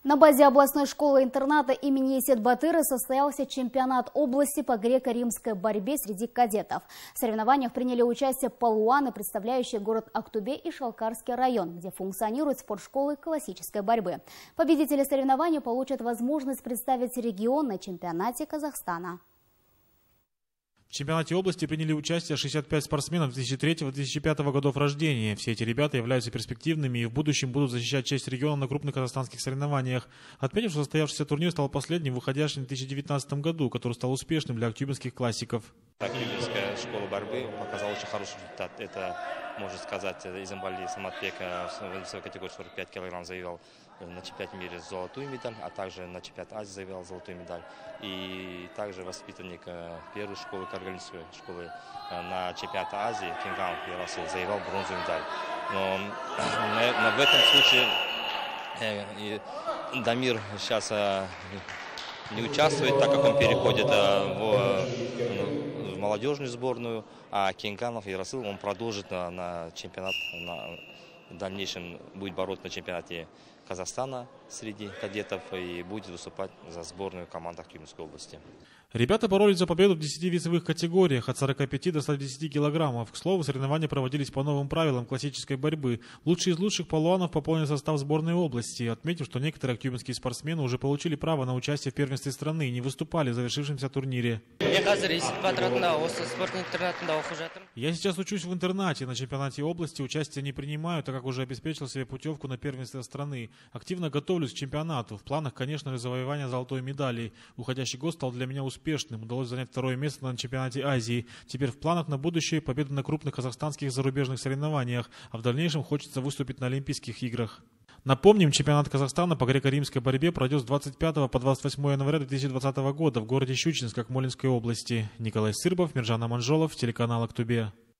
На базе областной школы-интерната имени Есет-Батыры состоялся чемпионат области по греко-римской борьбе среди кадетов. В соревнованиях приняли участие палуаны, представляющие город Актубе и Шалкарский район, где функционируют спортшколы классической борьбы. Победители соревнований получат возможность представить регион на чемпионате Казахстана. В чемпионате области приняли участие 65 спортсменов 2003-2005 годов рождения. Все эти ребята являются перспективными и в будущем будут защищать честь региона на крупных казахстанских соревнованиях. Отметив, что состоявшийся турнир стал последним, выходящим в 2019 году, который стал успешным для актюбинских классиков. Актюбинская школа борьбы показала очень хороший результат. Это, можно сказать, Изамбали Саматбек в весовой категории 45 килограмм завоевал на чемпионате мира золотую медаль, а также на чемпионате Азии завоевал золотую медаль. И также воспитанник первой школы Каргалинской школы на чемпионате Азии Кинган Ярасыл завоевал бронзовую медаль. Но в этом случае Дамир сейчас не участвует, так как он переходит в молодежную сборную, а Кинганов Ярасыл он продолжит на чемпионат, в дальнейшем будет бороться на чемпионате Казахстана среди кадетов и будет выступать за сборную команду Актюбинской области. Ребята боролись за победу в 10 весовых категориях от 45 до 110 килограммов. К слову, соревнования проводились по новым правилам классической борьбы. Лучшие из лучших палуанов пополнили состав сборной области, отметив, что некоторые актюбинские спортсмены уже получили право на участие в первенстве страны и не выступали в завершившемся турнире. Я сейчас учусь в интернате, на чемпионате области участия не принимаю, так как уже обеспечил себе путевку на первенство страны. Активно готовлюсь к чемпионату. В планах, конечно же, завоевание золотой медали. Уходящий год стал для меня успешным. Удалось занять второе место на чемпионате Азии. Теперь в планах на будущее победа на крупных казахстанских и зарубежных соревнованиях, а в дальнейшем хочется выступить на Олимпийских играх. Напомним, чемпионат Казахстана по греко-римской борьбе пройдет с 25 по 28 января 2020 года в городе Щучинск, Акмолинской области. Николай Сырбов, Миржан Аманжолов, телеканал Актубе.